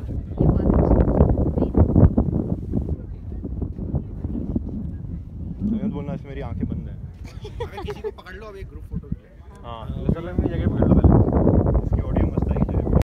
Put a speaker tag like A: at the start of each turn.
A: डाल सकते हैं। बोलना इसमें मेरी आंखें बंद हैं।
B: अगर किसी को पकड़ लो अब एक ग्रुप फोटो के लिए।
A: हाँ, में जगह